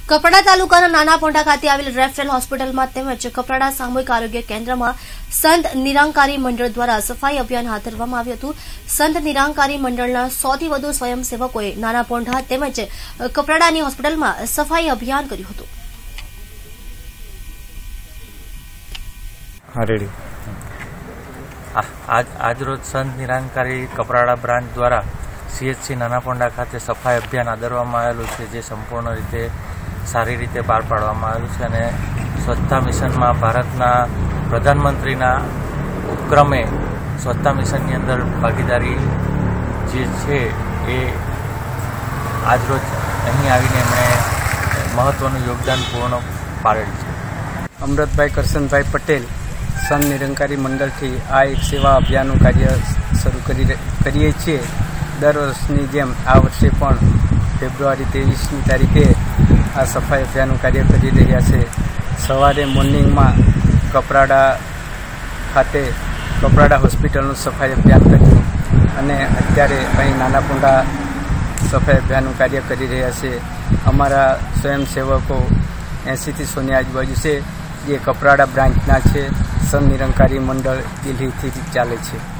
કપરાડા તાલુકાના નાના પોંઢા ખાતે આવેલ રેફરલ હોસ્પિટલમાં તેમજ કપરાડા સામૂહિક આરોગ્ય કેન્દ્રમાં સંત નિરાંકારી મંડળ દ્વારા સફાઈ અભિયાન હાથ ધરવામાં આવ્યું હતું। સંત નિરાંકારી મંડળના 100 થી વધુ સ્વયંસેવકોએ નાના પોંઢા તેમજ કપરાડાની હોસ્પિટલમાં સફાઈ અભિયાન કર્યું હતું। आज रोज संत निरांकारी कपराड़ा ब्रांच द्वारा सीएचसी नाना पोंढा खाते सफाई अभियान आदरवामां आवेलुं छे, जे संपूर्ण रीते सारी रीते पार पाडवामां आवेलुं छे अने स्वच्छता मिशन में भारतना प्रधानमंत्रीना उपक्रमे स्वच्छता मिशन अंदर भागीदारी जे छे ए आज रोज अहीं आवीने एमणे महत्वनुं योगदान पूर्ण पाडेल छे। अमृतभाई करशनभाई पटेल संत निरंकारी मंडल थी आ एक सेवा अभियान कार्य शुरू करीए छीए। दर वर्षनी जेम आ वर्षे पण फेब्रुआरी 23 तारीखे आ सफाई अभियान कार्य करी रह्या छे। सवारे मॉर्निंग में कपराड़ा खाते कपराड़ा हॉस्पिटल सफाई अभियान कर्युं अने अत्यारे अहीं नाना पोंढा सफाई अभियान कार्य करी रह्या छे। अमारा स्वयंसेवको 80 થી 100 आजूबाजू से जे कपराड़ा ब्रांचना छे। संत निरंकारी मंडल दिल्ही थी चाले छे।